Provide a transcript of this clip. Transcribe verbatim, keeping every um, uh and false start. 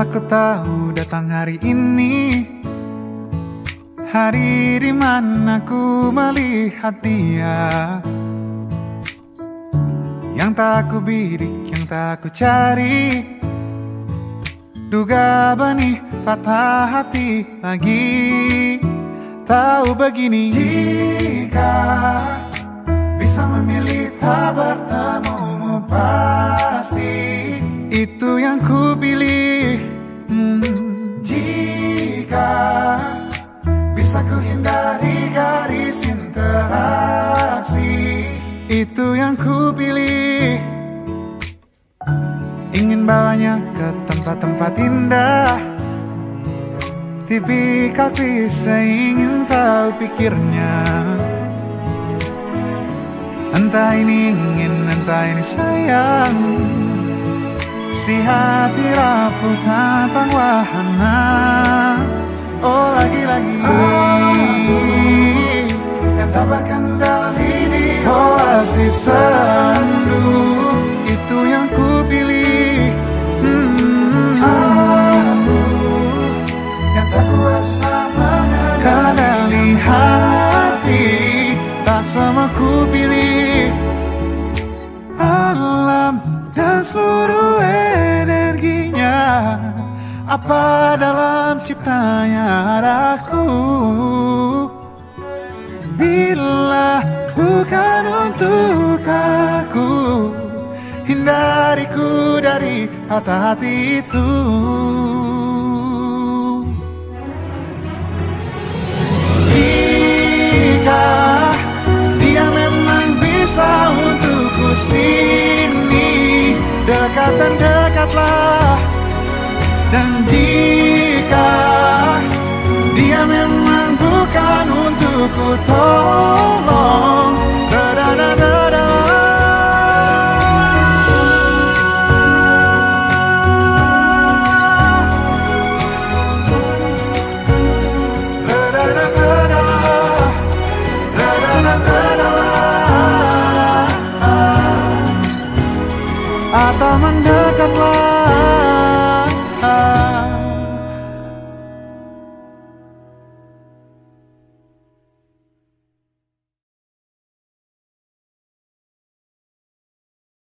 Aku tahu datang hari ini, hari di mana ku melihat dia, yang tak ku bidik, yang tak ku cari. Duga benih patah hati lagi. Tahu begini, jika bisa memilih tak bertemu pasti itu yang ku pilih. hmm. Jika bisa ku hindari garis interaksi, itu yang ku pilih. Ingin bawanya ke tempat-tempat indah, tipikal klise ingin tahu pikirnya. Entah ini ingin, entah ini sayang, si hati rapuh tentang wahana. Oh lagi-lagi aku yang tak berkendali di oasis sendu, itu yang ku pilih. hmm. Aku yang tak kuasa mengendali hati, tak sama ku pilih. Alam dan seluruh energinya, apa dalam ciptanya ada aku. Bila bukan untuk aku, hindariku dari patah hati itu. Jika dia memang bisa untukku sini, dekat dan dekatlah. Dan jika dia memang bukan untukku, tolong da-da-da-da-da. Atau mendekatlah.